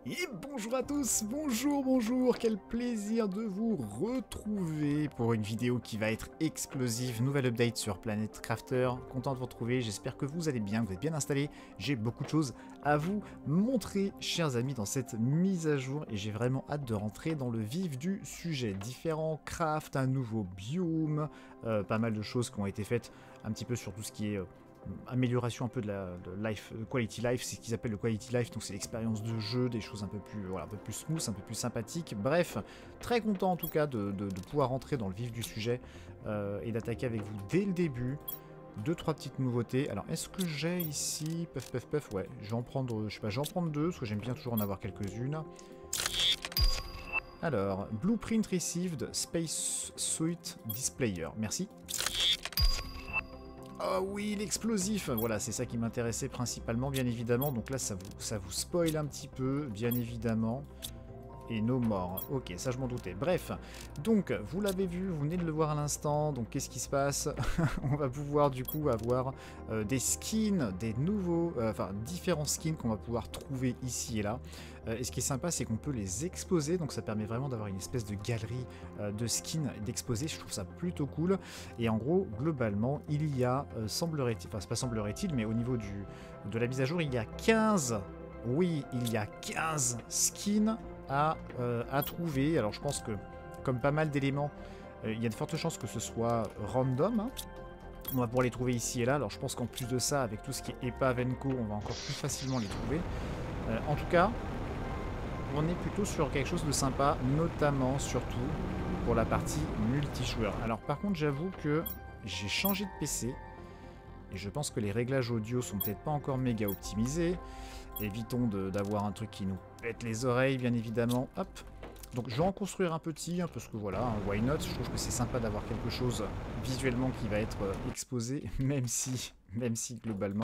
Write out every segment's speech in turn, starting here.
Et bonjour à tous, bonjour, quel plaisir de vous retrouver pour une vidéo qui va être explosive, nouvelle update sur Planet Crafter, content de vous retrouver, j'espère que vous allez bien, que vous êtes bien installés, j'ai beaucoup de choses à vous montrer, chers amis, dans cette mise à jour, et j'ai vraiment hâte de rentrer dans le vif du sujet, différents crafts, un nouveau biome, pas mal de choses qui ont été faites un petit peu sur tout ce qui est... amélioration un peu de la life, quality life, c'est ce qu'ils appellent le quality life, donc c'est l'expérience de jeu, des choses un peu plus, voilà, un peu plus smooth, un peu plus sympathique. Bref, très content en tout cas de pouvoir rentrer dans le vif du sujet et d'attaquer avec vous dès le début. Deux, trois petites nouveautés. Alors, est-ce que j'ai ici, puff, ouais, je vais en prendre, je sais pas, je vais en prendre deux, parce que j'aime bien toujours en avoir quelques-unes. Alors, Blueprint Received, Space Suit Displayer, merci. Oh oui, l'explosif. Voilà, c'est ça qui m'intéressait principalement, bien évidemment. Donc là, ça vous spoil un petit peu, bien évidemment. Et no more. Ok, ça je m'en doutais. Bref, donc, vous l'avez vu, vous venez de le voir à l'instant. Donc, qu'est-ce qui se passe? On va pouvoir, du coup, avoir des skins, des nouveaux... enfin, différents skins qu'on va pouvoir trouver ici et là. Et ce qui est sympa, c'est qu'on peut les exposer. Donc, ça permet vraiment d'avoir une espèce de galerie de skins d'exposer. Je trouve ça plutôt cool. Et en gros, globalement, il y a, semblerait-il... Enfin, c'est pas semblerait-il, mais au niveau de la mise à jour, il y a 15... Oui, il y a 15 skins à trouver. Alors je pense que, comme pas mal d'éléments, il y a de fortes chances que ce soit random. Hein. On va pouvoir les trouver ici et là. Alors je pense qu'en plus de ça, avec tout ce qui est épave co, on va encore plus facilement les trouver. En tout cas, on est plutôt sur quelque chose de sympa, notamment, surtout, pour la partie multijoueur. Alors par contre, j'avoue que j'ai changé de PC. Et je pense que les réglages audio sont peut-être pas encore méga optimisés. Évitons d'avoir un truc qui nous pète les oreilles, bien évidemment. Hop. Donc je vais en construire un petit, hein, parce que voilà, hein, why not. Je trouve que c'est sympa d'avoir quelque chose visuellement qui va être exposé, même si globalement,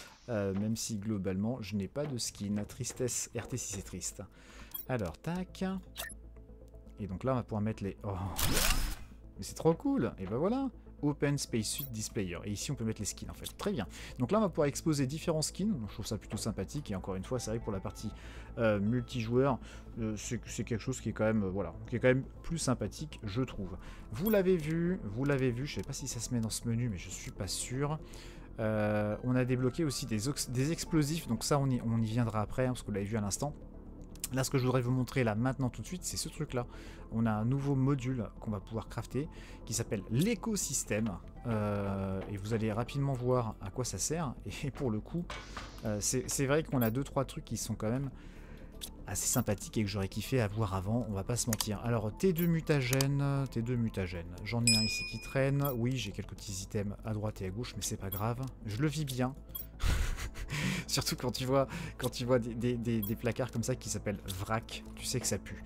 je n'ai pas de skin. Tristesse, RT si c'est triste. Alors, tac. Et donc là, on va pouvoir mettre les... Oh, mais c'est trop cool. Et ben voilà. Open Space Suite Displayer. Et ici, on peut mettre les skins, en fait. Très bien. Donc là, on va pouvoir exposer différents skins. Donc, je trouve ça plutôt sympathique. Et encore une fois, c'est vrai que pour la partie multijoueur, c'est quelque chose qui est quand même, voilà, qui est quand même plus sympathique, je trouve. Vous l'avez vu. Je sais pas si ça se met dans ce menu, mais je suis pas sûr. On a débloqué aussi des explosifs. Donc ça, on y viendra après, hein, parce que vous l'avez vu à l'instant. Là, ce que je voudrais vous montrer là maintenant tout de suite, c'est ce truc-là. On a un nouveau module qu'on va pouvoir crafter qui s'appelle l'écosystème. Et vous allez rapidement voir à quoi ça sert. Et pour le coup, c'est vrai qu'on a 2-3 trucs qui sont quand même assez sympathiques et que j'aurais kiffé avoir avant, on va pas se mentir. Alors, T2 mutagène. J'en ai un ici qui traîne. Oui, j'ai quelques petits items à droite et à gauche, mais c'est pas grave. Je le vis bien. Surtout quand tu vois des placards comme ça qui s'appellent vrac, tu sais que ça pue.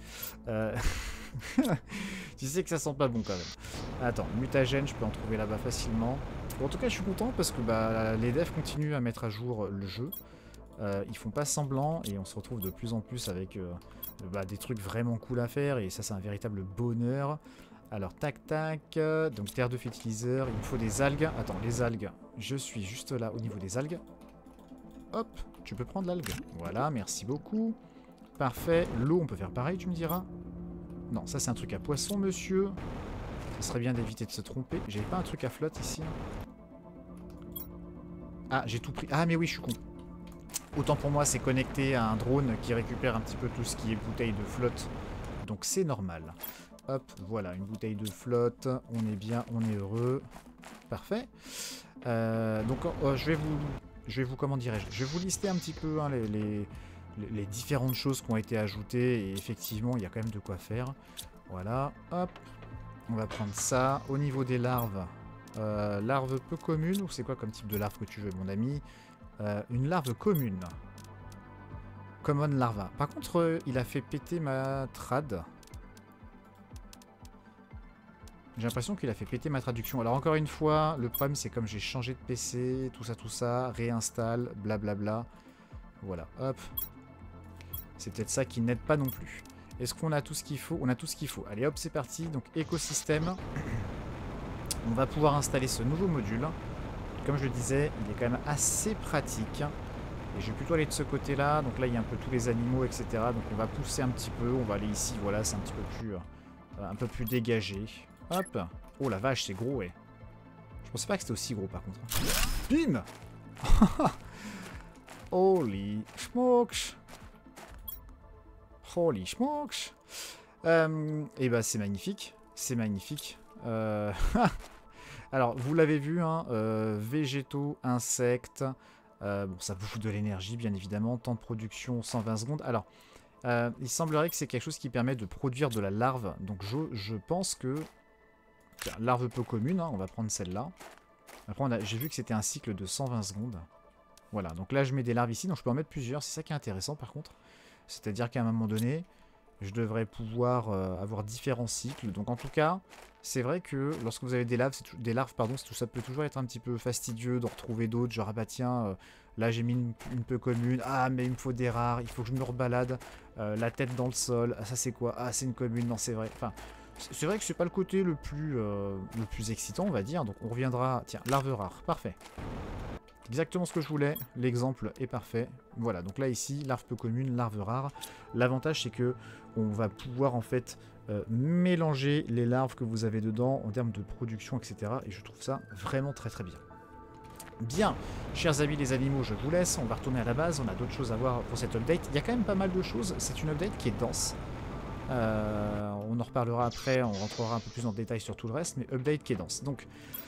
Tu sais que ça sent pas bon quand même. Attends, mutagène, je peux en trouver là-bas facilement. Bon, en tout cas, je suis content parce que bah, les devs continuent à mettre à jour le jeu. Ils font pas semblant et on se retrouve de plus en plus avec bah, des trucs vraiment cool à faire et ça, c'est un véritable bonheur. Alors, tac, tac. Donc, terre de fertiliseur. Il me faut des algues. Attends, les algues. Je suis juste là au niveau des algues. Hop, tu peux prendre l'algue. Voilà, merci beaucoup. Parfait. L'eau, on peut faire pareil, tu me diras? Non, ça c'est un truc à poisson, monsieur. Ce serait bien d'éviter de se tromper. J'avais pas un truc à flotte ici? Ah, j'ai tout pris. Ah, mais oui, je suis con. Autant pour moi, c'est connecté à un drone qui récupère un petit peu tout ce qui est bouteille de flotte. Donc c'est normal. Hop, voilà, une bouteille de flotte. On est bien, on est heureux. Parfait. Donc, je vais vous, comment dirais-je, je vais vous lister un petit peu hein, les différentes choses qui ont été ajoutées. Et effectivement, il y a quand même de quoi faire. Voilà, hop. On va prendre ça. Au niveau des larves, larve peu commune, ou c'est quoi comme type de larve que tu veux, mon ami? Une larve commune. Common larva. Par contre, il a fait péter ma trad. J'ai l'impression qu'il a fait péter ma traduction. Alors encore une fois, le problème c'est comme j'ai changé de PC, tout ça, réinstalle, blablabla. Voilà, hop. C'est peut-être ça qui n'aide pas non plus. Est-ce qu'on a tout ce qu'il faut? On a tout ce qu'il faut. Allez hop, c'est parti. Donc écosystème. On va pouvoir installer ce nouveau module. Comme je le disais, il est quand même assez pratique. Et je vais plutôt aller de ce côté-là. Donc là, il y a un peu tous les animaux, etc. Donc on va pousser un petit peu. On va aller ici. Voilà, c'est un peu plus dégagé. Hop. Oh la vache, c'est gros, ouais. Je pensais pas que c'était aussi gros, par contre. Bim. Holy smokes. Holy smokes. Et bah c'est magnifique. C'est magnifique. Alors, vous l'avez vu, hein, végétaux, insectes. Bon, ça bouffe de l'énergie, bien évidemment. Temps de production, 120 secondes. Alors, il semblerait que c'est quelque chose qui permet de produire de la larve. Donc, je pense que... Tiens, larve peu commune, hein, on va prendre celle-là. Après, j'ai vu que c'était un cycle de 120 secondes. Voilà, donc là, je mets des larves ici. Donc, je peux en mettre plusieurs. C'est ça qui est intéressant, par contre. C'est-à-dire qu'à un moment donné, je devrais pouvoir avoir différents cycles. Donc, en tout cas... C'est vrai que lorsque vous avez des larves, ça peut toujours être un petit peu fastidieux d'en retrouver d'autres. Genre, ah bah tiens, là j'ai mis une peu commune. Ah, mais il me faut des rares, il faut que je me rebalade. La tête dans le sol. Ah, ça c'est quoi? Ah, c'est une commune. Non, c'est vrai. Enfin, c'est vrai que c'est pas le côté le plus excitant, on va dire. Donc, on reviendra. Tiens, larve rare. Parfait. Exactement ce que je voulais. L'exemple est parfait. Voilà, donc là ici, larve peu commune, larve rare. L'avantage, c'est que on va pouvoir en fait mélanger les larves que vous avez dedans en termes de production, etc. Et je trouve ça vraiment très très bien. Bien, chers amis les animaux, je vous laisse. On va retourner à la base. On a d'autres choses à voir pour cette update. Il y a quand même pas mal de choses. C'est une update qui est dense. On en reparlera après. On rentrera un peu plus en détail sur tout le reste. Mais update qui est dense. Donc...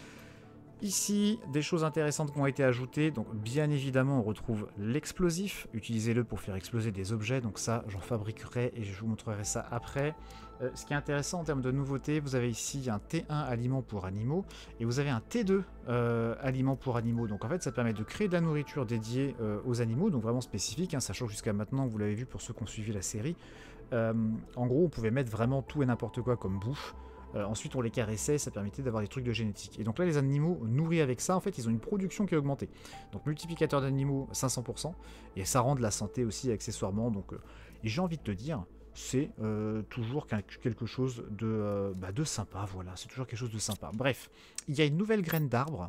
Ici, des choses intéressantes qui ont été ajoutées. Donc, bien évidemment, on retrouve l'explosif. Utilisez-le pour faire exploser des objets. Donc ça, j'en fabriquerai et je vous montrerai ça après. Ce qui est intéressant en termes de nouveautés, vous avez ici un T1 aliment pour animaux et vous avez un T2 aliment pour animaux. Donc en fait, ça permet de créer de la nourriture dédiée aux animaux, donc vraiment spécifique, hein, sachant que jusqu'à maintenant, vous l'avez vu pour ceux qui ont suivi la série. En gros, on pouvait mettre vraiment tout et n'importe quoi comme bouffe. Ensuite, on les caressait, ça permettait d'avoir des trucs de génétique. Et donc là, les animaux nourris avec ça, en fait, ils ont une production qui est augmentée. Donc multiplicateur d'animaux, 500%. Et ça rend de la santé aussi, accessoirement. Donc, et j'ai envie de te dire, c'est toujours quelque chose de sympa. Voilà, c'est toujours quelque chose de sympa. Bref, il y a une nouvelle graine d'arbre.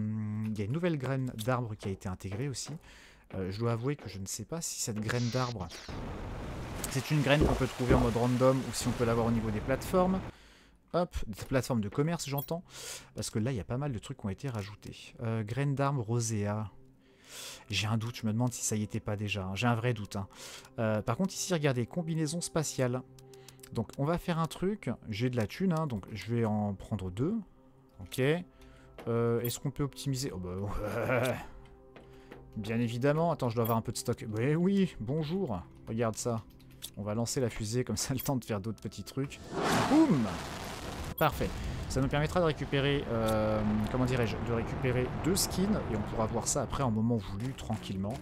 Qui a été intégrée aussi. Je dois avouer que je ne sais pas si cette graine d'arbre, c'est une graine qu'on peut trouver en mode random ou si on peut l'avoir au niveau des plateformes. Hop, des plateformes de commerce, j'entends. Parce que là, il y a pas mal de trucs qui ont été rajoutés. Graines d'arbre rosea. J'ai un doute, je me demande si ça y était pas déjà. Hein. J'ai un vrai doute. Hein. Par contre, ici, regardez, combinaison spatiale. Donc, on va faire un truc. J'ai de la thune, hein, donc je vais en prendre 2. Ok. Est-ce qu'on peut optimiser? Oh bah ouais. Bien évidemment. Attends, je dois avoir un peu de stock. Ouais, oui, bonjour. Regarde ça. On va lancer la fusée, comme ça, le temps de faire d'autres petits trucs. Boum! Parfait. Ça nous permettra de récupérer, comment dirais-je, de récupérer 2 skins et on pourra voir ça après en moment voulu, tranquillement.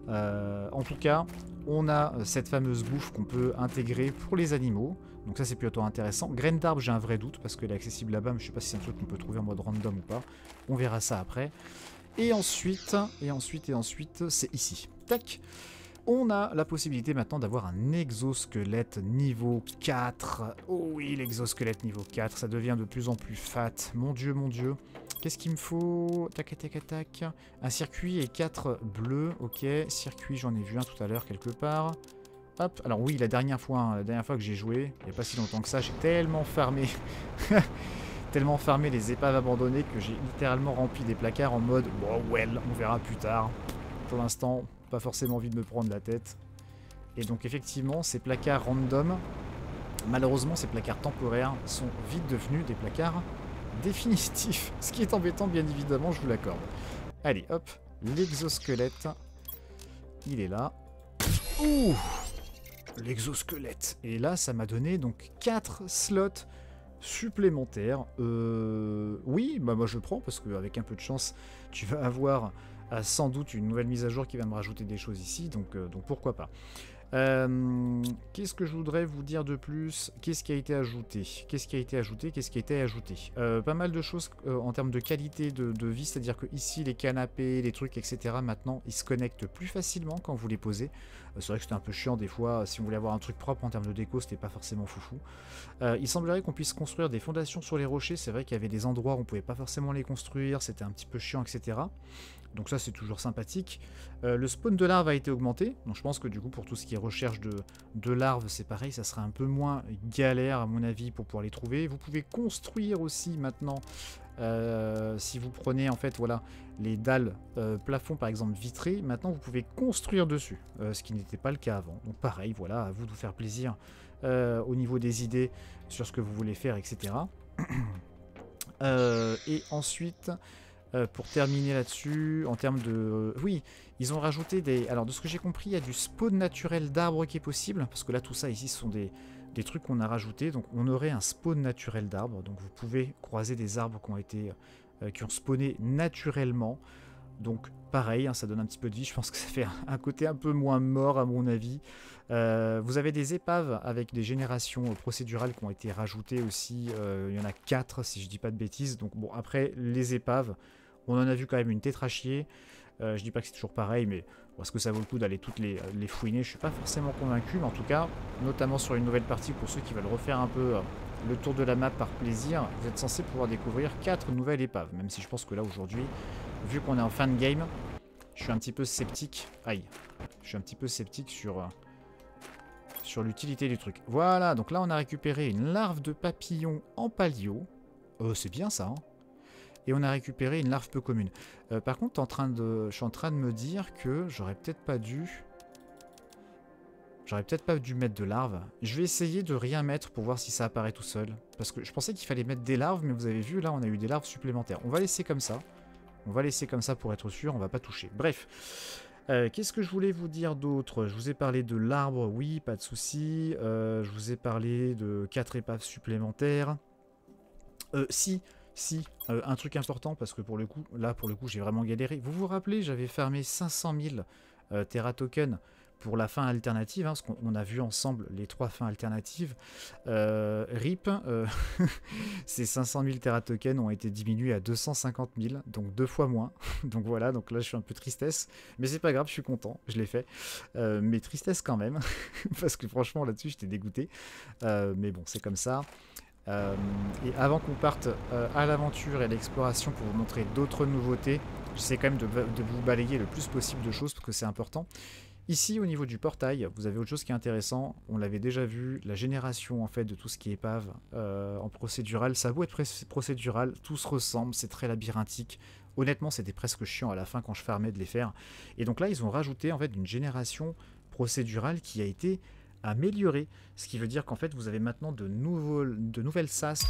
En tout cas, on a cette fameuse bouffe qu'on peut intégrer pour les animaux. Donc ça, c'est plutôt intéressant. Graine d'arbre, j'ai un vrai doute parce qu'elle est accessible là-bas, mais je sais pas si c'est un truc qu'on peut trouver en mode random ou pas. On verra ça après. Et ensuite, c'est ici. Tac! On a la possibilité maintenant d'avoir un exosquelette niveau 4. Oh oui, l'exosquelette niveau 4, ça devient de plus en plus fat. Mon dieu, mon dieu. Qu'est-ce qu'il me faut? Tac, tac, tac, tac. Un circuit et 4 bleus. Ok, circuit, j'en ai vu un tout à l'heure quelque part. Hop, alors oui, la dernière fois que j'ai joué, il n'y a pas si longtemps que ça, j'ai tellement farmé... tellement farmé les épaves abandonnées que j'ai littéralement rempli des placards en mode « Bon, well, on verra plus tard. » Pour l'instant... Pas forcément envie de me prendre la tête. Et donc effectivement, ces placards random, malheureusement ces placards temporaires sont vite devenus des placards définitifs. Ce qui est embêtant bien évidemment, je vous l'accorde. Allez hop, l'exosquelette, il est là. Ouh, l'exosquelette. Et là ça m'a donné donc 4 slots supplémentaires. Oui, bah moi je prends parce qu'avec un peu de chance, tu vas avoir... sans doute une nouvelle mise à jour qui va me rajouter des choses ici, donc pourquoi pas. Qu'est-ce que je voudrais vous dire de plus? Qu'est-ce qui a été ajouté? Pas mal de choses en termes de qualité de vie, c'est-à-dire que ici les canapés, les trucs, etc. maintenant ils se connectent plus facilement quand vous les posez. C'est vrai que c'était un peu chiant des fois, si on voulait avoir un truc propre en termes de déco, c'était pas forcément foufou. Il semblerait qu'on puisse construire des fondations sur les rochers, c'est vrai qu'il y avait des endroits où on pouvait pas forcément les construire, c'était un petit peu chiant, etc. Donc ça c'est toujours sympathique. Le spawn de larves a été augmenté, donc je pense que du coup pour tout ce qui est recherche de larves c'est pareil, ça sera un peu moins galère à mon avis pour pouvoir les trouver. Vous pouvez construire aussi maintenant, si vous prenez en fait voilà les dalles plafond par exemple vitrées, maintenant vous pouvez construire dessus, ce qui n'était pas le cas avant. Donc pareil, voilà, à vous de vous faire plaisir au niveau des idées sur ce que vous voulez faire, etc. Et ensuite... pour terminer là-dessus, en termes de... oui, ils ont rajouté des... Alors, de ce que j'ai compris, il y a du spawn naturel d'arbres qui est possible. Parce que là, tout ça ici, ce sont des trucs qu'on a rajoutés. Donc, on aurait un spawn naturel d'arbres. Donc, vous pouvez croiser des arbres qui ont été... qui ont spawné naturellement. Donc, pareil, hein, ça donne un petit peu de vie. Je pense que ça fait un côté un peu moins mort, à mon avis. Vous avez des épaves avec des générations procédurales qui ont été rajoutées aussi. Il y en a 4, si je dis pas de bêtises. Donc, bon, après, les épaves... On en a vu quand même une tétrachier. Je dis pas que c'est toujours pareil, mais est-ce que ça vaut le coup d'aller toutes les fouiner? Je suis pas forcément convaincu, mais en tout cas, notamment sur une nouvelle partie, pour ceux qui veulent refaire un peu le tour de la map par plaisir, vous êtes censé pouvoir découvrir 4 nouvelles épaves. Même si je pense que là, aujourd'hui, vu qu'on est en fin de game, je suis un petit peu sceptique. Aïe. Je suis un petit peu sceptique sur l'utilité du truc. Voilà, donc là, on a récupéré une larve de papillon en palio. C'est bien ça, hein. Et on a récupéré une larve peu commune. Par contre, je suis en train de me dire que j'aurais peut-être pas dû mettre de larves. Je vais essayer de rien mettre pour voir si ça apparaît tout seul. Parce que je pensais qu'il fallait mettre des larves, mais vous avez vu, là, on a eu des larves supplémentaires. On va laisser comme ça. On va laisser comme ça pour être sûr, on va pas toucher. Bref. Qu'est-ce que je voulais vous dire d'autre? Je vous ai parlé de l'arbre, oui, pas de souci. Je vous ai parlé de 4 épaves supplémentaires. Si, un truc important, parce que pour le coup, j'ai vraiment galéré. Vous vous rappelez, j'avais farmé 500 000 Terra Token pour la fin alternative, hein, parce qu'on a vu ensemble les 3 fins alternatives. RIP, ces 500 000 Terra Token ont été diminués à 250 000, donc 2 fois moins. Donc voilà, donc là je suis un peu tristesse, mais c'est pas grave, je suis content, je l'ai fait. Mais tristesse quand même, parce que franchement là-dessus j'étais dégoûté. Mais bon, c'est comme ça. Et avant qu'on parte à l'aventure et à l'exploration pour vous montrer d'autres nouveautés, j'essaie quand même de vous balayer le plus possible de choses parce que c'est important. Ici, au niveau du portail, vous avez autre chose qui est intéressant. On l'avait déjà vu, la génération en fait de tout ce qui est épave en procédural. Ça a beau être procédural, tout se ressemble, c'est très labyrinthique. Honnêtement, c'était presque chiant à la fin quand je farmais de les faire. Et donc là, ils ont rajouté en fait une génération procédurale qui a été améliorée. Ce qui veut dire qu'en fait, vous avez maintenant de nouvelles salles,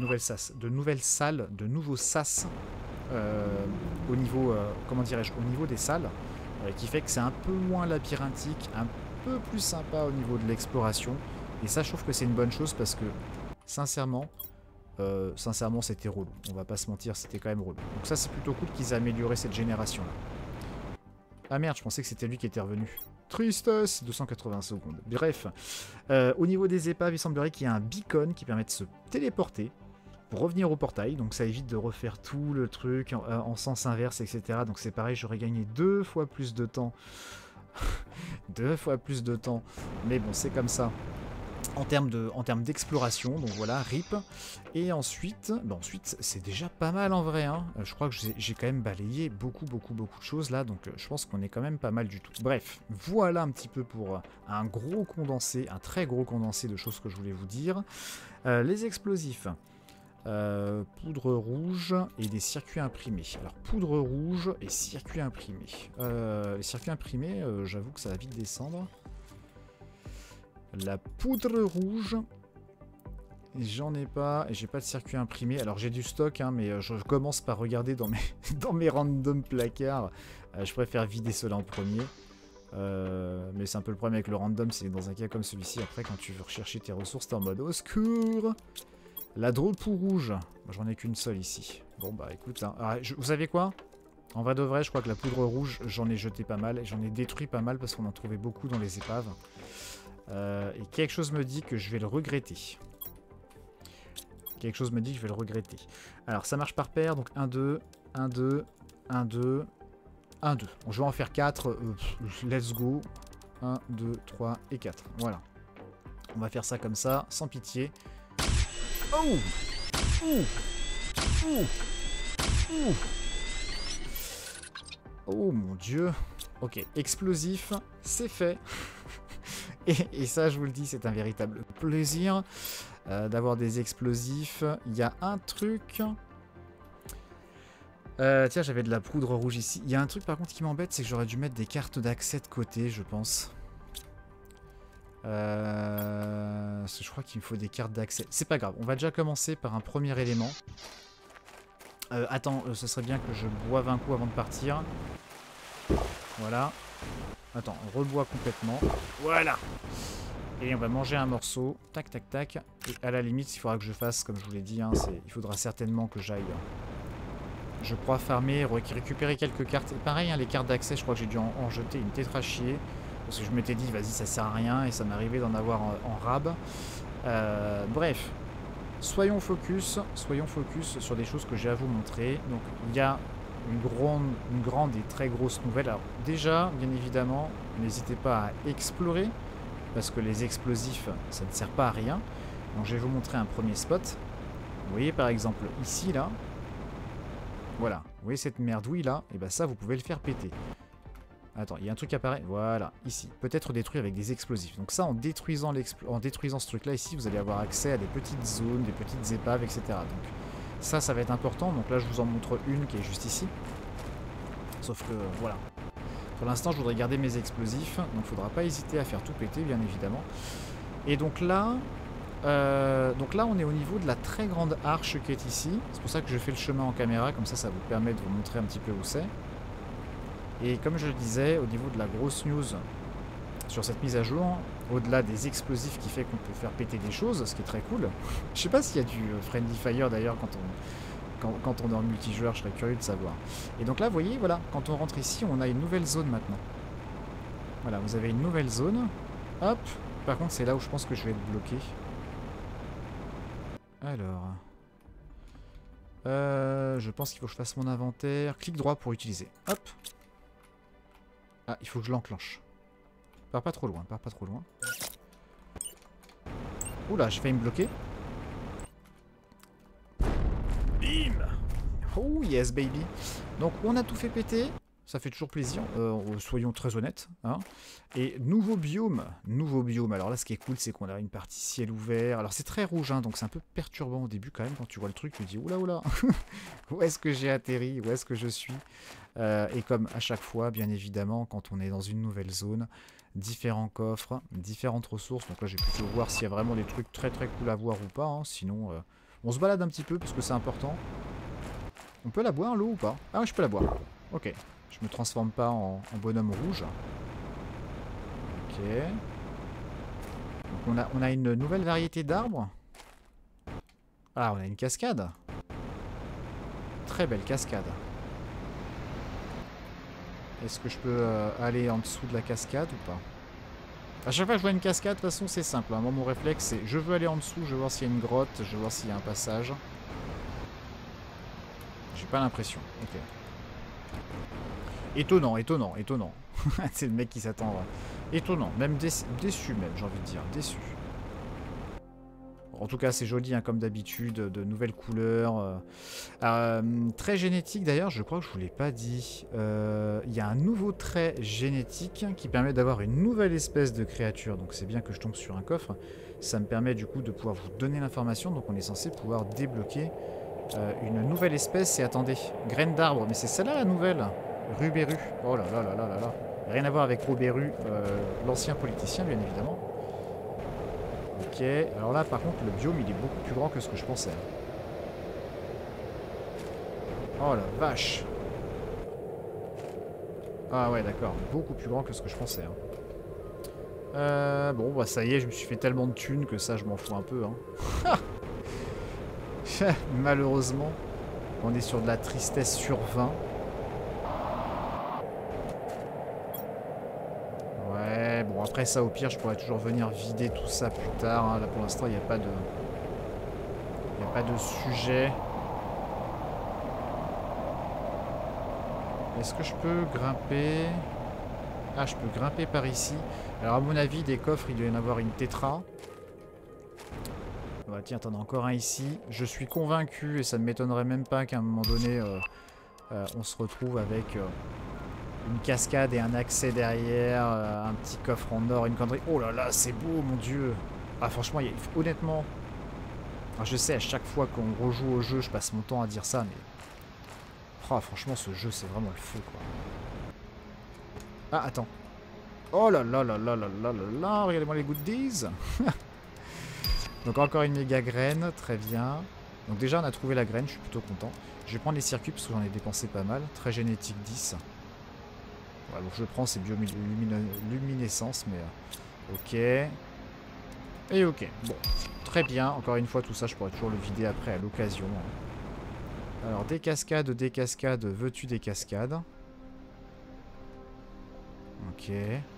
de nouveaux sas au niveau, comment dirais-je, au niveau des salles. Qui fait que c'est un peu moins labyrinthique, un peu plus sympa au niveau de l'exploration. Et ça, je trouve que c'est une bonne chose parce que, sincèrement, c'était relou. On va pas se mentir, c'était quand même relou. Donc ça, c'est plutôt cool qu'ils aient amélioré cette génération-là. Ah merde, je pensais que c'était lui qui était revenu. Tristesse, 280 secondes. Bref, au niveau des épaves, il semblerait qu'il y ait un beacon qui permet de se téléporter pour revenir au portail, donc ça évite de refaire tout le truc en sens inverse, etc. Donc c'est pareil, j'aurais gagné 2 fois plus de temps. 2 fois plus de temps. Mais bon, c'est comme ça. En termes d'exploration, donc voilà, RIP. Et ensuite, c'est déjà pas mal en vrai. Hein. Je crois que j'ai quand même balayé beaucoup de choses là, donc je pense qu'on est quand même pas mal du tout. Bref, voilà un petit peu pour un gros condensé, un très gros condensé de choses que je voulais vous dire. Les explosifs. Poudre rouge et des circuits imprimés. Alors poudre rouge et circuits imprimés. Les circuits imprimés, j'avoue que ça va vite descendre. La poudre rouge, j'en ai pas, et j'ai pas de circuit imprimé. Alors j'ai du stock, hein, mais je commence par regarder dans mes random placards. Je préfère vider cela en premier. Mais c'est un peu le problème avec le random, c'est dans un cas comme celui-ci, après quand tu veux rechercher tes ressources, t'es en mode au secours. La drôle pour rouge, j'en ai qu'une seule ici. Bon bah écoute, hein. Alors, vous savez quoi? En vrai de vrai, je crois que la poudre rouge, j'en ai jeté pas mal, et j'en ai détruit pas mal parce qu'on en trouvait beaucoup dans les épaves. Et quelque chose me dit que je vais le regretter. Quelque chose me dit que je vais le regretter. Alors ça marche par paire, donc 1, 2, 1, 2, 1, 2, 1, 2. Bon, je vais en faire 4, let's go. 1, 2, 3 et 4, voilà. On va faire ça comme ça, sans pitié. Oh! Ouh! Ouh! Ouh! Oh mon dieu. Ok, explosif, c'est fait. Et ça, je vous le dis, c'est un véritable plaisir d'avoir des explosifs. Il y a un truc... tiens, j'avais de la poudre rouge ici. Il y a un truc par contre qui m'embête, c'est que j'aurais dû mettre des cartes d'accès de côté, je pense. Je crois qu'il me faut des cartes d'accès. C'est pas grave, on va déjà commencer par un premier élément. Attends, ce serait bien que je boive un coup avant de partir. Voilà. Attends, on reboit complètement. Voilà. Et on va manger un morceau. Tac, tac, tac. Et à la limite, il faudra que je fasse, comme je vous l'ai dit, hein, il faudra certainement que j'aille... je crois farmer, récupérer quelques cartes. Et pareil, hein, les cartes d'accès, je crois que j'ai dû en jeter une tétrachier. Parce que je m'étais dit, vas-y, ça sert à rien. Et ça m'arrivait d'en avoir en rab. Bref. Soyons focus sur des choses que j'ai à vous montrer. Donc, il y a une grande et très grosse nouvelle. Alors, déjà, bien évidemment, n'hésitez pas à explorer. Parce que les explosifs, ça ne sert pas à rien. Donc, je vais vous montrer un premier spot. Vous voyez, par exemple, ici, là. Voilà, vous voyez cette merdouille là, et ben ça vous pouvez le faire péter. Attends, il y a un truc qui apparaît, voilà, ici. Peut-être détruit avec des explosifs. Donc ça, en détruisant ce truc là ici, vous allez avoir accès à des petites zones, des petites épaves, etc. Donc ça va être important. Donc là, je vous en montre une qui est juste ici. Sauf que, voilà. Pour l'instant, je voudrais garder mes explosifs. Donc il ne faudra pas hésiter à faire tout péter, bien évidemment. Et donc là... on est au niveau de la très grande arche qui est ici. C'est pour ça que je fais le chemin en caméra, comme ça vous permet de vous montrer un petit peu où c'est. Et comme je le disais, au niveau de la grosse news sur cette mise à jour, au-delà des explosifs qui fait qu'on peut faire péter des choses, ce qui est très cool. Je sais pas s'il y a du Friendly Fire d'ailleurs quand on est en multijoueur, je serais curieux de savoir. Et donc là, vous voyez, voilà, quand on rentre ici, on a une nouvelle zone maintenant. Voilà, vous avez une nouvelle zone. Hop. Par contre, c'est là où je pense que je vais être bloqué. Alors, je pense qu'il faut que je fasse mon inventaire. Clic droit pour utiliser. Hop. Ah, il faut que je l'enclenche. Pars pas trop loin, pars pas trop loin. Oula, j'ai failli me bloquer. Bim. Oh yes baby. Donc on a tout fait péter. Ça fait toujours plaisir, soyons très honnêtes. Hein. Et nouveau biome. Alors là, ce qui est cool, c'est qu'on a une partie ciel ouvert. Alors c'est très rouge, hein, donc c'est un peu perturbant au début quand même. Quand tu vois le truc, tu te dis, oula, oula, où est-ce que j'ai atterri? Où est-ce que je suis? Et comme à chaque fois, bien évidemment, quand on est dans une nouvelle zone, différents coffres, différentes ressources. Donc là, j'ai plutôt voir s'il y a vraiment des trucs très très cool à voir ou pas. Hein. Sinon, on se balade un petit peu parce que c'est important. On peut la boire, l'eau, ou pas? Ah oui, je peux la boire. Ok. Je me transforme pas en bonhomme rouge. Ok. Donc on a une nouvelle variété d'arbres. Ah, on a une cascade. Très belle cascade. Est-ce que je peux aller en dessous de la cascade ou pas? À chaque fois que je vois une cascade, de toute façon c'est simple. Hein. Moi mon réflexe c'est je veux aller en dessous, je veux voir s'il y a une grotte, je veux voir s'il y a un passage. J'ai pas l'impression. Ok. Étonnant. C'est le mec qui s'attend. Étonnant, même déçu même, j'ai envie de dire. Déçu. En tout cas, c'est joli, hein, comme d'habitude, de nouvelles couleurs. Très génétique, d'ailleurs, je crois que je vous l'ai pas dit. Il y a un nouveau trait génétique qui permet d'avoir une nouvelle espèce de créature. Donc c'est bien que je tombe sur un coffre. Ça me permet du coup de pouvoir vous donner l'information. Donc on est censé pouvoir débloquer une nouvelle espèce. Et attendez, graine d'arbre, mais c'est celle-là la nouvelle. Rubéru. Oh là là là là là là. Rien à voir avec Robéru, l'ancien politicien, bien évidemment. Ok, alors là, par contre, le biome, il est beaucoup plus grand que ce que je pensais. Oh la vache. Ah ouais, d'accord. Beaucoup plus grand que ce que je pensais. Hein. Bon, bah ça y est, je me suis fait tellement de thunes que ça, je m'en fous un peu. Hein. Malheureusement, on est sur de la tristesse sur 20. Bon, après ça, au pire, je pourrais toujours venir vider tout ça plus tard. Hein. Là, pour l'instant, il n'y a pas de... Il n'y a pas de sujet. Est-ce que je peux grimper? Ah, je peux grimper par ici. Alors, à mon avis, des coffres, il doit y en avoir une tétra. Bah, tiens, t'en as encore un ici. Je suis convaincu, et ça ne m'étonnerait même pas qu'à un moment donné, on se retrouve avec une cascade et un accès derrière, un petit coffre en or, une connerie. Oh là là, c'est beau, mon dieu. Ah franchement, honnêtement, alors, je sais, à chaque fois qu'on rejoue au jeu, je passe mon temps à dire ça, mais... Oh, franchement, ce jeu, c'est vraiment le feu, quoi. Ah, attends. Oh là là là là là là là là, regardez-moi les goodies. Donc encore une méga graine, très bien. Donc déjà, on a trouvé la graine, je suis plutôt content. Je vais prendre les circuits parce que j'en ai dépensé pas mal. Très génétique 10. Voilà, donc je prends, c'est bioluminescence, mais... ok. Et ok, bon. Très bien, encore une fois, tout ça, je pourrais toujours le vider après à l'occasion. Alors, des cascades, veux-tu des cascades? Ok.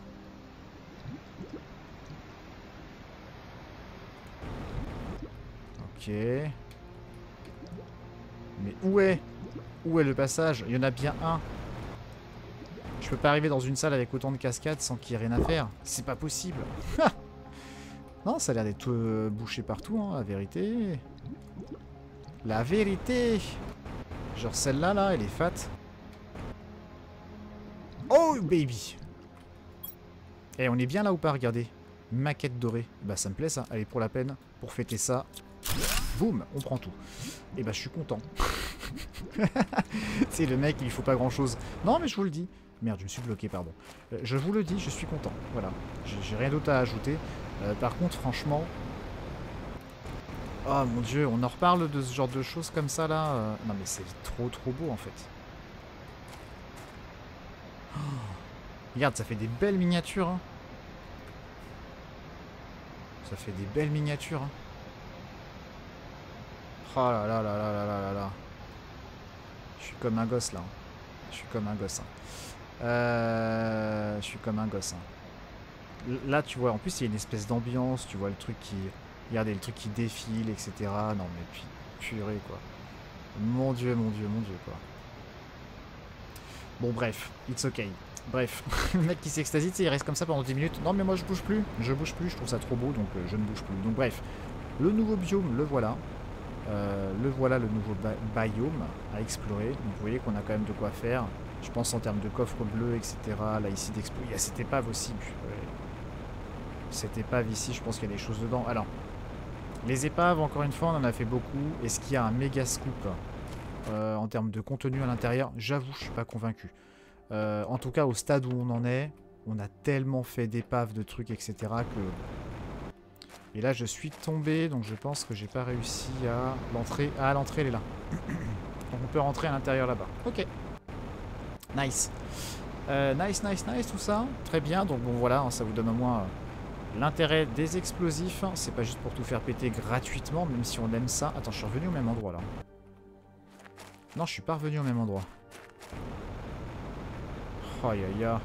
Ok. Mais où est le passage? Il y en a bien un. Je peux pas arriver dans une salle avec autant de cascades sans qu'il y ait rien à faire. C'est pas possible. Non, ça a l'air d'être bouché partout, hein, la vérité. La vérité. Genre celle-là, là, elle est fat. Oh, baby. Eh, on est bien là ou pas, regardez. Maquette dorée. Bah, ça me plaît, ça. Allez, pour la peine, pour fêter ça. Boum, on prend tout. Et bah, je suis content. C'est le mec, il lui faut pas grand-chose. Non, mais je vous le dis. Merde, je me suis bloqué, pardon. Je vous le dis, je suis content. Voilà. J'ai rien d'autre à ajouter. Par contre, franchement... Oh mon dieu, on en reparle de ce genre de choses comme ça, là. Non, mais c'est trop beau, en fait. Oh. Regarde, ça fait des belles miniatures. Hein. Ça fait des belles miniatures. Hein. Oh là là là là là là là là. Je suis comme un gosse, là. Je suis comme un gosse. Hein. Je suis comme un gosse. Hein. Là, tu vois, en plus, il y a une espèce d'ambiance. Tu vois le truc qui... Regardez, le truc qui défile, etc. Non, mais puis, purée, quoi. Mon dieu, mon dieu, mon dieu, quoi. Bon, bref. It's okay. Bref. Le mec qui s'extasie, tu sais, il reste comme ça pendant 10 minutes. Non, mais moi, je bouge plus. Je bouge plus. Je trouve ça trop beau, donc je ne bouge plus. Donc, bref. Le nouveau biome, le voilà. Le nouveau biome à explorer. Donc, vous voyez qu'on a quand même de quoi faire. Je pense en termes de coffre bleu, etc. Là, ici, d'explorer. Il y a cette épave aussi. Cette épave ici, je pense qu'il y a des choses dedans. Alors, les épaves, encore une fois, on en a fait beaucoup. Est-ce qu'il y a un méga scoop en termes de contenu à l'intérieur? J'avoue, je suis pas convaincu. En tout cas, au stade où on en est, on a tellement fait d'épaves, de trucs, etc. que... Et là, je suis tombé, donc je pense que j'ai pas réussi à l'entrée. Ah, l'entrée, elle est là. Donc on peut rentrer à l'intérieur là-bas. Ok. Nice. Nice, tout ça. Très bien, donc bon, voilà, ça vous donne au moins... l'intérêt des explosifs, c'est pas juste pour tout faire péter gratuitement, même si on aime ça. Attends, je suis revenu au même endroit, là. Non, je suis pas revenu au même endroit. Oh, aïe, aïe, aïe.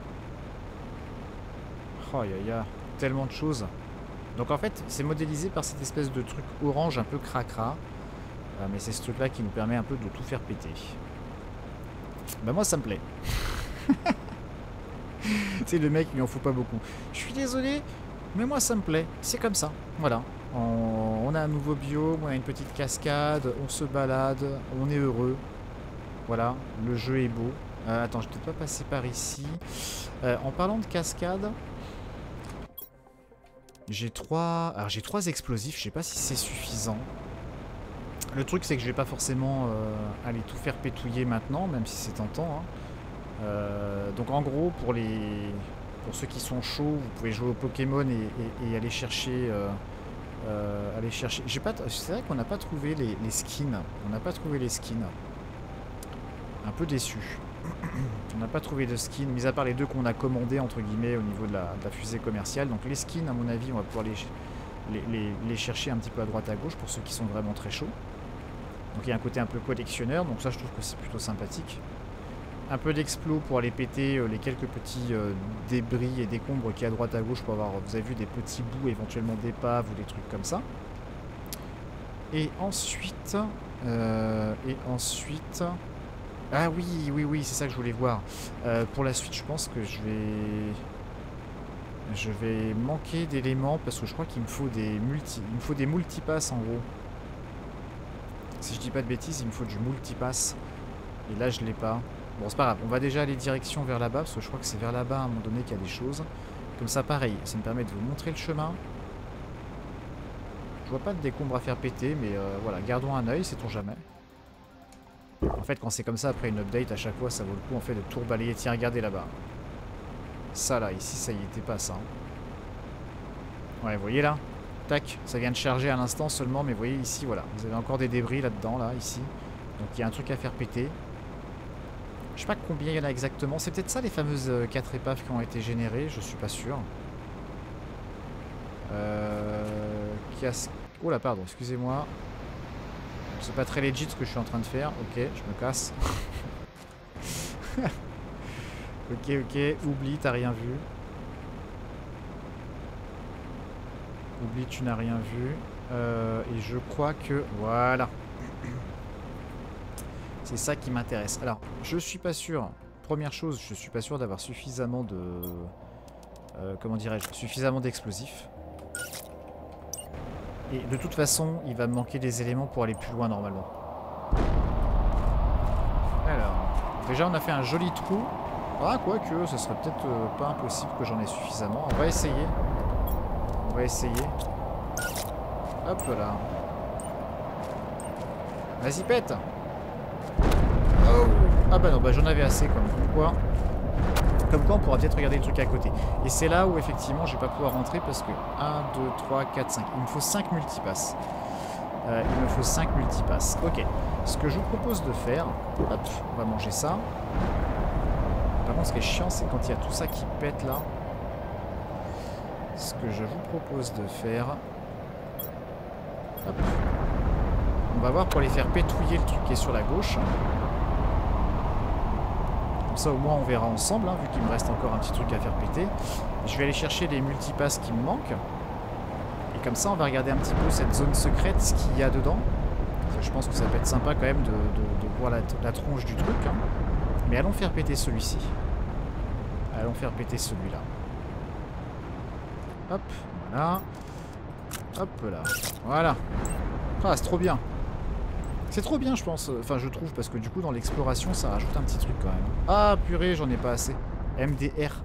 Oh, aïe, aïe, aïe. Tellement de choses. Donc, en fait, c'est modélisé par cette espèce de truc orange un peu cracra. Mais c'est ce truc-là qui nous permet un peu de tout faire péter. Bah, moi, ça me plaît. C'est le mec, il en faut pas beaucoup. Je suis désolé, mais moi ça me plaît. C'est comme ça. Voilà. On a un nouveau biome, on a une petite cascade, on se balade, on est heureux. Voilà, le jeu est beau. Attends, je vais peut-être pas passer par ici. En parlant de cascade, j'ai trois explosifs. Je sais pas si c'est suffisant. Le truc, c'est que je vais pas forcément aller tout faire pétouiller maintenant, même si c'est tentant. Hein. Donc en gros, pour ceux qui sont chauds, vous pouvez jouer au Pokémon et aller chercher... C'est vrai qu'on n'a pas trouvé les skins. On n'a pas trouvé les skins. Un peu déçu. On n'a pas trouvé de skins, mis à part les deux qu'on a commandés, entre guillemets, au niveau de la fusée commerciale. Donc les skins, à mon avis, on va pouvoir les chercher un petit peu à droite à gauche pour ceux qui sont vraiment très chauds. Donc il y a un côté un peu collectionneur, donc ça je trouve que c'est plutôt sympathique. Un peu d'explos pour aller péter les quelques petits débris et décombres qu'il y a à droite à gauche pour avoir, vous avez vu, des petits bouts éventuellement d'épaves ou des trucs comme ça. Et ensuite... Ah oui, c'est ça que je voulais voir. Pour la suite, je pense que je vais manquer d'éléments parce que je crois qu'il me faut des multipasses en gros. Si je dis pas de bêtises, il me faut du multipass. Et là, je l'ai pas. Bon, c'est pas grave, on va déjà aller direction vers là-bas, parce que je crois que c'est vers là-bas à un moment donné qu'il y a des choses. Comme ça, pareil, ça me permet de vous montrer le chemin. Je vois pas de décombres à faire péter, mais voilà, gardons un œil, sait-on jamais. En fait, quand c'est comme ça, après une update, à chaque fois, ça vaut le coup en fait de tout rebalayer. Tiens, regardez là-bas. Ça là, ici, ça y était pas ça. Ouais, vous voyez là? Tac, ça vient de charger à l'instant seulement, mais vous voyez ici, voilà. Vous avez encore des débris là-dedans, là, ici. Donc il y a un truc à faire péter. Je sais pas combien il y en a exactement. C'est peut-être ça les fameuses 4 épaves qui ont été générées, je suis pas sûr. Oh là, pardon, excusez-moi. C'est pas très legit ce que je suis en train de faire. Ok, je me casse. Ok, ok, oublie, t'as rien vu. Oublie, tu n'as rien vu. Et je crois que... Voilà. C'est ça qui m'intéresse. Alors, je suis pas sûr. Première chose, je suis pas sûr d'avoir suffisamment de... comment dirais-je? Suffisamment d'explosifs. Et de toute façon, il va me manquer des éléments pour aller plus loin normalement. Alors, déjà on a fait un joli trou. Ah, quoique, ce serait peut-être pas impossible que j'en ai suffisamment. On va essayer. On va essayer. Hop là. Vas-y, pète. Oh. Ah bah non, bah j'en avais assez comme quoi. Comme quoi on pourra peut-être regarder le truc à côté. Et c'est là où effectivement je vais pas pouvoir rentrer parce que 1, 2, 3, 4, 5. Il me faut 5 multipasses. Il me faut 5 multipasses. Ok. Ce que je vous propose de faire... Hop, on va manger ça. Par contre ce qui est chiant c'est quand il y a tout ça qui pète là. Ce que je vous propose de faire... Hop. On va voir pour les faire pétouiller le truc qui est sur la gauche. Ça au moins on verra ensemble, hein, vu qu'il me reste encore un petit truc à faire péter. Je vais aller chercher les multipasses qui me manquent. Et comme ça on va regarder un petit peu cette zone secrète, ce qu'il y a dedans. Je pense que ça peut être sympa quand même de voir la tronche du truc. Hein. Mais allons faire péter celui-ci. Allons faire péter celui-là. Hop, voilà. Hop là. Voilà. Ah, c'est trop bien. C'est trop bien, je pense. Enfin, je trouve, parce que du coup, dans l'exploration, ça rajoute un petit truc quand même. Ah, purée, j'en ai pas assez. MDR.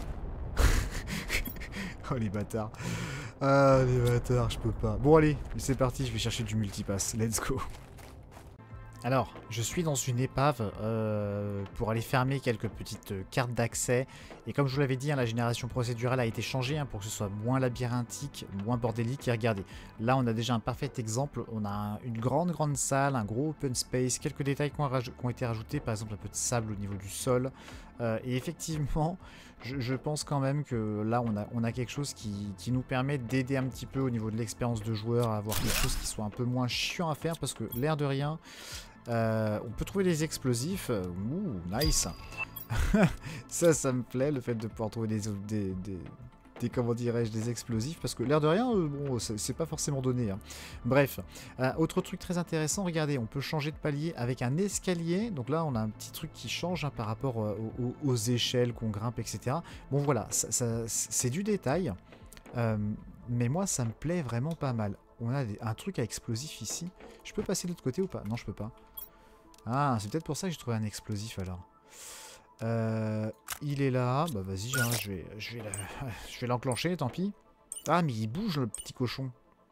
Oh, les bâtards. Ah, les bâtards, je peux pas. Bon, allez, c'est parti, je vais chercher du multipass. Let's go. Alors, je suis dans une épave pour aller fermer quelques petites cartes d'accès. Et comme je vous l'avais dit, hein, la génération procédurale a été changée hein, pour que ce soit moins labyrinthique, moins bordélique. Et regardez, là on a déjà un parfait exemple. On a une grande salle, un gros open space, quelques détails qui ont été rajoutés, par exemple un peu de sable au niveau du sol. Et effectivement, je pense quand même que là on a quelque chose qui nous permet d'aider un petit peu au niveau de l'expérience de joueur à avoir quelque chose qui soit un peu moins chiant à faire. Parce que l'air de rien... on peut trouver des explosifs. Ouh, nice. ça me plaît, le fait de pouvoir trouver des comment dirais-je, des explosifs. Parce que l'air de rien, bon, c'est pas forcément donné. Hein. Bref. Autre truc très intéressant, regardez, on peut changer de palier avec un escalier. Donc là, on a un petit truc qui change hein, par rapport aux échelles qu'on grimpe, etc. Bon, voilà, c'est du détail. Mais moi, ça me plaît vraiment pas mal. On a un truc à explosif ici. Je peux passer de l'autre côté ou pas? Non, je peux pas. Ah, c'est peut-être pour ça que j'ai trouvé un explosif alors. Il est là. Bah vas-y, hein, je vais l'enclencher, tant pis. Ah, mais il bouge le petit cochon.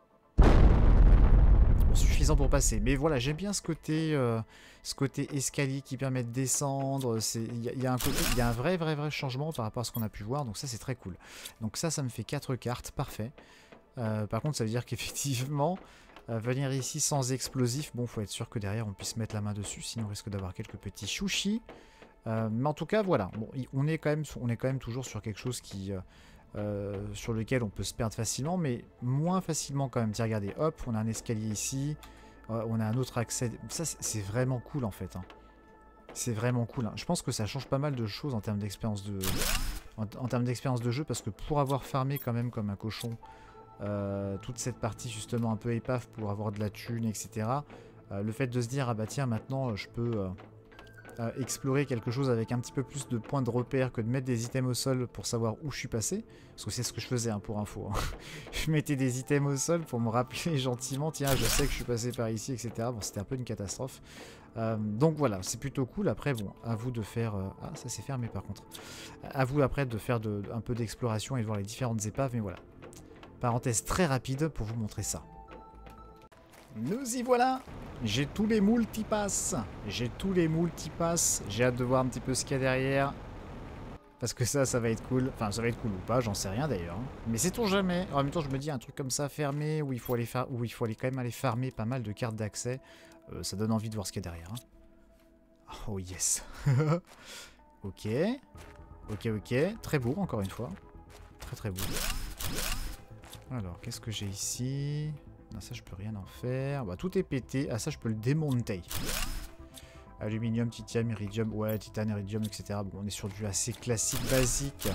Bon, suffisant pour passer. Mais voilà, j'aime bien ce côté escalier qui permet de descendre. Il y a un vrai changement par rapport à ce qu'on a pu voir. Donc ça, c'est très cool. Donc ça me fait 4 cartes. Parfait. Par contre, ça veut dire qu'effectivement... venir ici sans explosif, bon, faut être sûr que derrière on puisse mettre la main dessus, sinon on risque d'avoir quelques petits chouchis. Mais en tout cas, voilà, bon, on est quand même toujours sur quelque chose qui, sur lequel on peut se perdre facilement, mais moins facilement quand même. Tiens, regardez, hop, on a un escalier ici, on a un autre accès. Ça, c'est vraiment cool en fait. Hein. C'est vraiment cool. Hein. Je pense que ça change pas mal de choses en termes d'expérience en termes d'expérience de jeu, parce que pour avoir farmé quand même comme un cochon. Toute cette partie justement un peu épave pour avoir de la thune, etc. Le fait de se dire ah bah tiens maintenant je peux explorer quelque chose avec un petit peu plus de points de repère que de mettre des items au sol pour savoir où je suis passé. Parce que c'est ce que je faisais hein, pour info. Hein. Je mettais des items au sol pour me rappeler gentiment, tiens, je sais que je suis passé par ici, etc. Bon, c'était un peu une catastrophe. Donc voilà, c'est plutôt cool. Après, bon, à vous de faire... Ah, ça s'est fermé par contre. À vous après de faire un peu d'exploration et de voir les différentes épaves, mais voilà. Parenthèse très rapide pour vous montrer ça. Nous y voilà! J'ai tous les multipasses. J'ai tous les multipasses. J'ai hâte de voir un petit peu ce qu'il y a derrière. Parce que ça va être cool. Enfin, ça va être cool ou pas, j'en sais rien d'ailleurs. Mais sait-on jamais. En même temps, je me dis un truc comme ça fermé, où il faut aller quand même aller farmer pas mal de cartes d'accès. Ça donne envie de voir ce qu'il y a derrière. Hein. Oh yes. Ok. Ok. Très beau, encore une fois. Très beau. Alors, qu'est-ce que j'ai ici? Non, ça, je peux rien en faire. Bah, tout est pété. Ah, ça, je peux le démonter. Aluminium, titanium, iridium. Ouais, titane, iridium, etc. Bon, on est sur du assez classique, basique.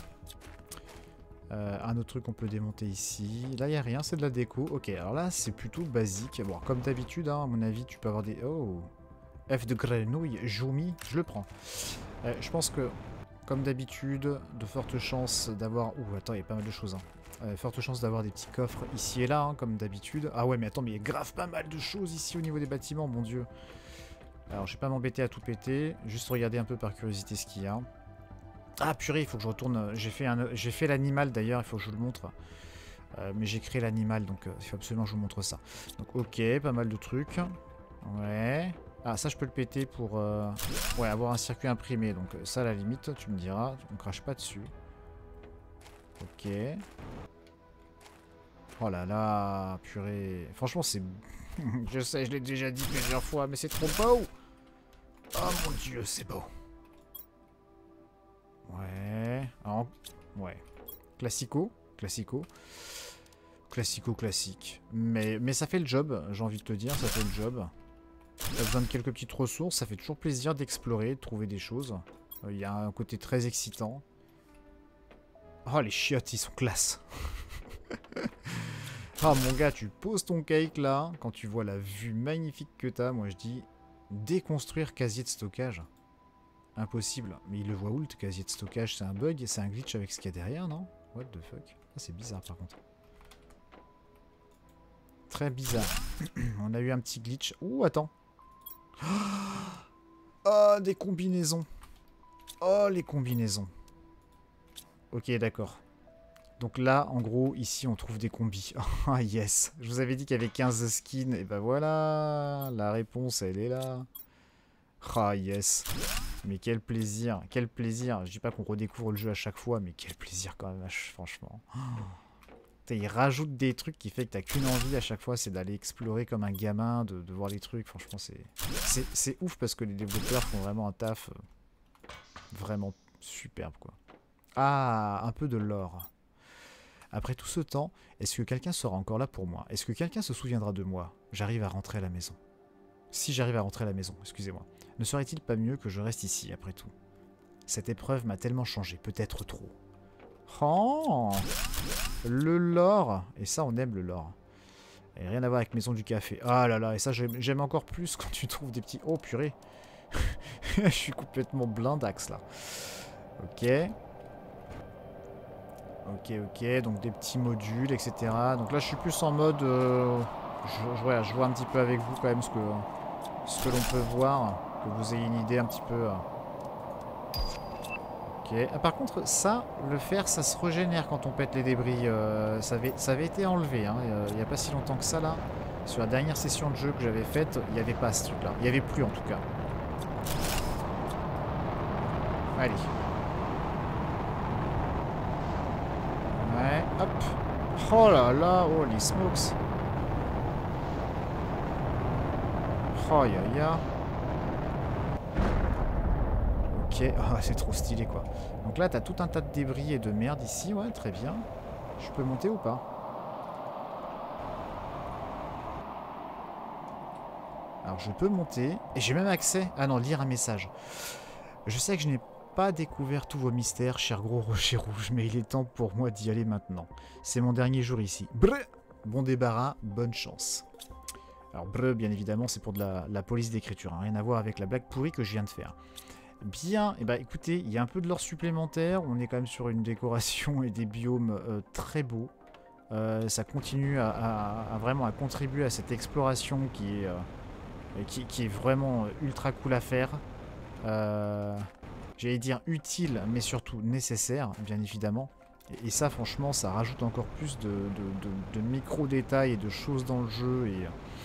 Un autre truc qu'on peut démonter ici. Là, il n'y a rien, c'est de la déco. Ok, alors là, c'est plutôt basique. Bon, comme d'habitude, hein, à mon avis, tu peux avoir des... Oh, F de grenouille, Joumi, je le prends. Je pense que, comme d'habitude, de fortes chances d'avoir... Ouh, attends, il y a pas mal de choses. Hein. Forte chance d'avoir des petits coffres ici et là, hein, comme d'habitude. Ah ouais, mais attends, mais il y a grave pas mal de choses ici au niveau des bâtiments, mon dieu. Alors, je vais pas m'embêter à tout péter. Juste regarder un peu par curiosité ce qu'il y a. Ah purée, il faut que je retourne. J'ai fait l'animal d'ailleurs, il faut que je vous le montre. Mais j'ai créé l'animal, donc il faut absolument que je vous montre ça. Donc ok, pas mal de trucs. Ouais. Ah ça je peux le péter pour ouais, avoir un circuit imprimé. Donc ça à la limite, tu me diras, on crache pas dessus. Ok. Oh là là, purée. Franchement c'est... Je sais, je l'ai déjà dit plusieurs fois, mais c'est trop beau. Oh mon dieu, c'est beau. Ouais. Alors, ouais. Classico. Classique. Mais ça fait le job, j'ai envie de te dire, ça fait le job. T'as besoin de quelques petites ressources, ça fait toujours plaisir d'explorer, de trouver des choses. Il y a un côté très excitant. Oh, les chiottes, ils sont classe. Ah, mon gars, tu poses ton cake là, quand tu vois la vue magnifique que t'as, moi je dis déconstruire casier de stockage. Impossible. Mais il le voit où le casier de stockage? C'est un bug? C'est un glitch avec ce qu'il y a derrière, non? What the fuck? Ah, c'est bizarre par contre. Très bizarre. On a eu un petit glitch. Ouh, attends. Oh, des combinaisons. Oh, les combinaisons. Ok, d'accord. Donc là, en gros, ici, on trouve des combis. Ah, yes. Je vous avais dit qu'il y avait 15 skins. Et ben voilà. La réponse, elle est là. Ah, yes. Mais quel plaisir, quel plaisir. Je dis pas qu'on redécouvre le jeu à chaque fois, mais quel plaisir quand même, franchement. Oh. Il rajoute des trucs qui fait que t'as qu'une envie à chaque fois, c'est d'aller explorer comme un gamin, de voir les trucs. Franchement, c'est ouf parce que les développeurs font vraiment un taf vraiment superbe, quoi. Ah, un peu de lore. Après tout ce temps, est-ce que quelqu'un sera encore là pour moi? Est-ce que quelqu'un se souviendra de moi? J'arrive à rentrer à la maison. Si j'arrive à rentrer à la maison, excusez-moi. Ne serait-il pas mieux que je reste ici, après tout? Cette épreuve m'a tellement changé, peut-être trop. Oh, le lore. Et ça, on aime le lore. Et rien à voir avec Maison du Café. Ah là là, et ça, j'aime encore plus quand tu trouves des petits... Oh, purée. Je suis complètement blindax, là. Ok. Ok. Donc, des petits modules, etc. Donc là, je suis plus en mode... je vois un petit peu avec vous, quand même, ce que l'on peut voir. Que vous ayez une idée un petit peu... Ok. Ah, par contre, ça, le fer, ça se régénère quand on pète les débris. Ça avait été enlevé, hein, il n'y a pas si longtemps que ça, là. Sur la dernière session de jeu que j'avais faite, il n'y avait pas ce truc-là. Il n'y avait plus, en tout cas. Allez. Ouais, hop. Oh là là, holy smokes. Oh, ya. Ok, oh, c'est trop stylé quoi. Donc là, t'as tout un tas de débris et de merde ici, ouais, très bien. Je peux monter ou pas? Alors je peux monter, et j'ai même accès... Ah non, lire un message. Je sais que je n'ai pas découvert tous vos mystères, cher gros rocher rouge, mais il est temps pour moi d'y aller maintenant. C'est mon dernier jour ici. Brrr. Bon débarras, bonne chance. Alors bleu, bien évidemment, c'est pour de la police d'écriture, hein, rien à voir avec la blague pourrie que je viens de faire. Bien, et bah écoutez, il y a un peu de l'or supplémentaire, on est quand même sur une décoration et des biomes très beaux. Ça continue vraiment à contribuer à cette exploration qui est vraiment ultra cool à faire. J'allais dire utile, mais surtout nécessaire, bien évidemment. Et ça, franchement, ça rajoute encore plus de micro-détails et de choses dans le jeu. Et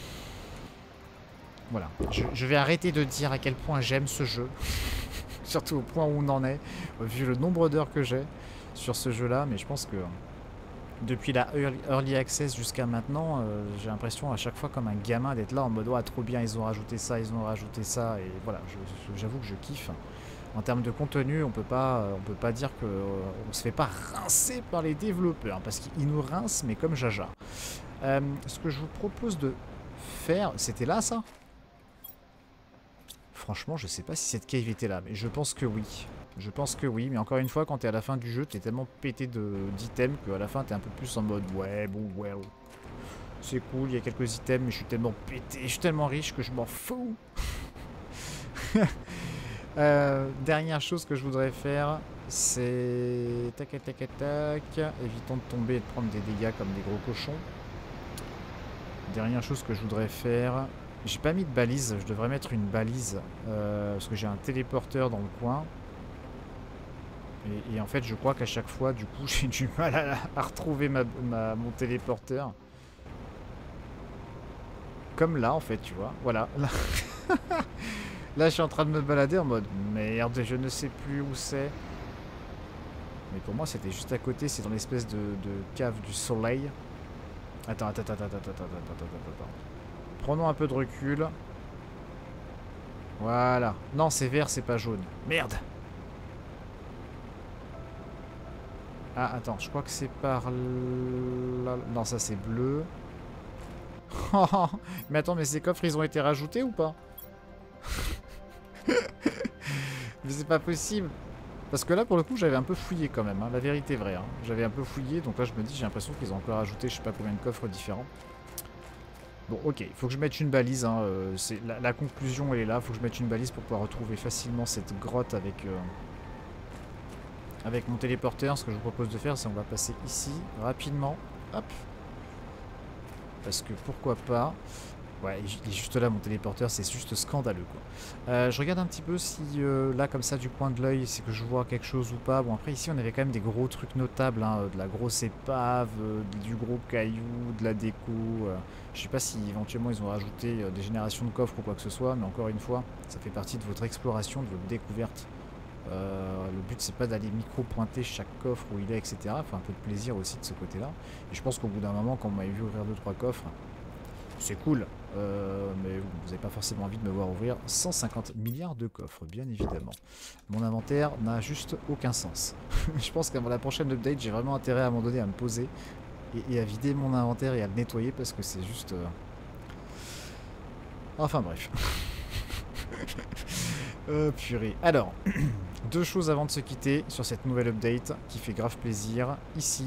voilà. Je vais arrêter de dire à quel point j'aime ce jeu. Surtout au point où on en est, vu le nombre d'heures que j'ai sur ce jeu-là. Mais je pense que depuis la Early Access jusqu'à maintenant, j'ai l'impression à chaque fois comme un gamin d'être là en mode « Ah, trop bien, ils ont rajouté ça, ils ont rajouté ça. » Et voilà, j'avoue que je kiffe. En termes de contenu, on peut pas dire que on se fait pas rincer par les développeurs, parce qu'ils nous rincent, mais comme jaja. Ce que je vous propose de faire, c'était là ça? Franchement, je sais pas si cette cave était là, mais je pense que oui. Je pense que oui, mais encore une fois, quand t'es à la fin du jeu, t'es tellement pété d'items qu'à la fin, t'es un peu plus en mode ouais, bon, well. C'est cool, il y a quelques items, mais je suis tellement pété, je suis tellement riche que je m'en fous. Dernière chose que je voudrais faire, c'est... Tac, tac, tac, tac. Évitons de tomber et de prendre des dégâts comme des gros cochons. Dernière chose que je voudrais faire... J'ai pas mis de balise, je devrais mettre une balise. Parce que j'ai un téléporteur dans le coin. Et en fait, je crois qu'à chaque fois, du coup, j'ai du mal à retrouver mon téléporteur. Comme là, en fait, tu vois. Voilà. Là. Là, je suis en train de me balader en mode merde, je ne sais plus où c'est. Mais pour moi, c'était juste à côté, c'est dans l'espèce de cave du soleil. Attends. Prenons un peu de recul. Voilà. Non, c'est vert, c'est pas jaune. Merde. Ah, attends, je crois que c'est par là. Non, ça c'est bleu. Mais attends, mais ces coffres, ils ont été rajoutés ou pas? Mais c'est pas possible. Parce que là, pour le coup, j'avais un peu fouillé quand même. Hein. La vérité est vraie. Hein. J'avais un peu fouillé, donc là, je me dis, j'ai l'impression qu'ils ont encore ajouté je sais pas combien de coffres différents. Bon, ok, il faut que je mette une balise. Hein. La conclusion, elle est là. Il faut que je mette une balise pour pouvoir retrouver facilement cette grotte avec mon téléporteur. Ce que je vous propose de faire, c'est on va passer ici, rapidement. Hop. Parce que pourquoi pas. Ouais, il est juste là mon téléporteur, c'est juste scandaleux quoi. Je regarde un petit peu si là comme ça du coin de l'œil, c'est que je vois quelque chose ou pas. Bon après ici on avait quand même des gros trucs notables, hein, de la grosse épave, du gros caillou, de la déco. Je sais pas si éventuellement ils ont rajouté des générations de coffres ou quoi que ce soit, mais encore une fois, ça fait partie de votre exploration, de votre découverte. Le but c'est pas d'aller micro-pointer chaque coffre où il est, etc. Enfin un peu de plaisir aussi de ce côté-là. Et je pense qu'au bout d'un moment, quand on m'avait vu ouvrir 2-3 coffres, c'est cool, mais vous n'avez pas forcément envie de me voir ouvrir 150 milliards de coffres, bien évidemment. Mon inventaire n'a juste aucun sens. Je pense qu'avant la prochaine update, j'ai vraiment intérêt à un moment donné à me poser et à vider mon inventaire et à le nettoyer parce que c'est juste... Enfin bref. Purée. Alors, deux choses avant de se quitter sur cette nouvelle update qui fait grave plaisir. Ici,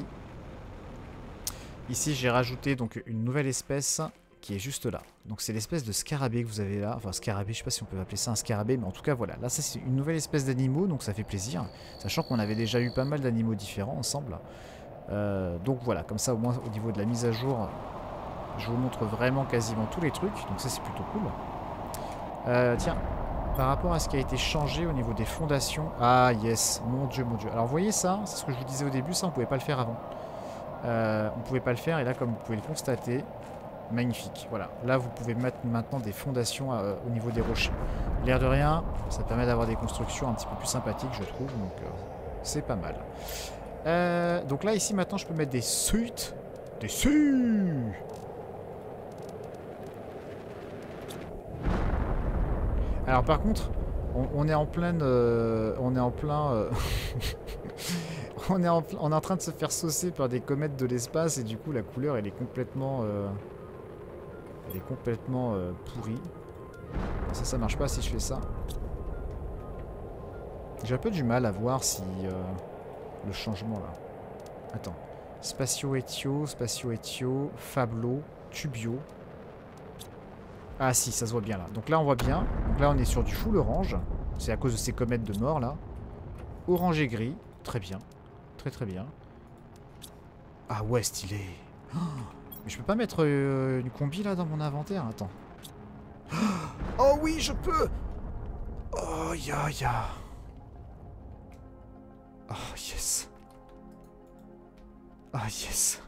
j'ai rajouté donc une nouvelle espèce qui est juste là. Donc c'est l'espèce de scarabée que vous avez là. Enfin scarabée, je sais pas si on peut appeler ça un scarabée, mais en tout cas voilà. Là ça c'est une nouvelle espèce d'animaux, donc ça fait plaisir. Sachant qu'on avait déjà eu pas mal d'animaux différents ensemble. Donc voilà, comme ça au moins au niveau de la mise à jour, je vous montre vraiment quasiment tous les trucs. Donc ça c'est plutôt cool. Tiens, par rapport à ce qui a été changé au niveau des fondations. Ah yes, mon dieu, mon dieu. Alors vous voyez ça, c'est ce que je vous disais au début, ça on pouvait pas le faire avant. On pouvait pas le faire et là comme vous pouvez le constater, magnifique, voilà. Là, vous pouvez mettre maintenant des fondations au niveau des rochers. L'air de rien, ça permet d'avoir des constructions un petit peu plus sympathiques, je trouve. Donc, c'est pas mal. Donc là, ici, maintenant, je peux mettre des suites. Des suites. Alors, par contre, on est en pleine... on est en plein... on est en train de se faire saucer par des comètes de l'espace et du coup, la couleur, elle est complètement... Elle est complètement pourrie. Ça marche pas si je fais ça. J'ai un peu du mal à voir si le changement là. Attends. Spatio-Etio, Fablo, Tubio. Ah si, ça se voit bien là. Donc là, on voit bien. Donc là, on est sur du full orange. C'est à cause de ces comètes de mort là. Orange et gris. Très bien. Très très bien. Ah ouais, stylé. Oh, mais je peux pas mettre une combi là dans mon inventaire. Attends. Oh oui, je peux. Oh ya ya. Oh yes. Ah yes.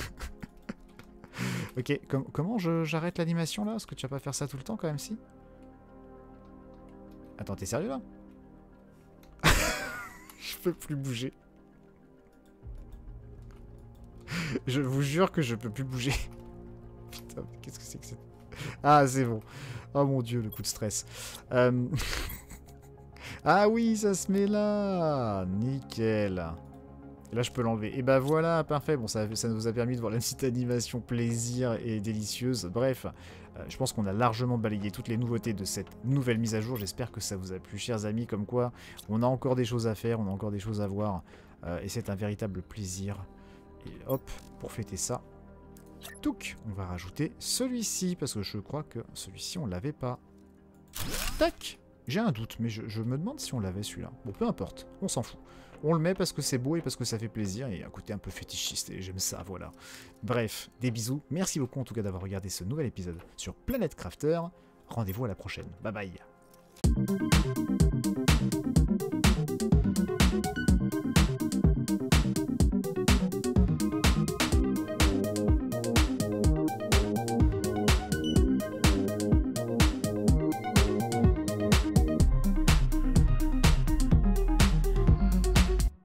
Ok, comment j'arrête l'animation là? Est-ce que tu vas pas faire ça tout le temps quand même si? Attends, t'es sérieux là? Je peux plus bouger. Je vous jure que je peux plus bouger. Putain, qu'est-ce que c'est que c'est? Ah, c'est bon. Oh mon dieu, le coup de stress. Ah oui, ça se met là. Nickel. Et là, je peux l'enlever. Et bah voilà, parfait. Bon, ça nous a permis de voir la petite animation plaisir et délicieuse. Bref, je pense qu'on a largement balayé toutes les nouveautés de cette nouvelle mise à jour. J'espère que ça vous a plu, chers amis. Comme quoi, on a encore des choses à faire, on a encore des choses à voir. Et c'est un véritable plaisir. Et hop, pour fêter ça, touc, on va rajouter celui-ci. Parce que je crois que celui-ci, on l'avait pas. Tac! J'ai un doute, mais je me demande si on l'avait celui-là. Bon, peu importe, on s'en fout. On le met parce que c'est beau et parce que ça fait plaisir et un côté un peu fétichiste et j'aime ça, voilà. Bref, des bisous. Merci beaucoup en tout cas d'avoir regardé ce nouvel épisode sur Planet Crafter. Rendez-vous à la prochaine. Bye bye.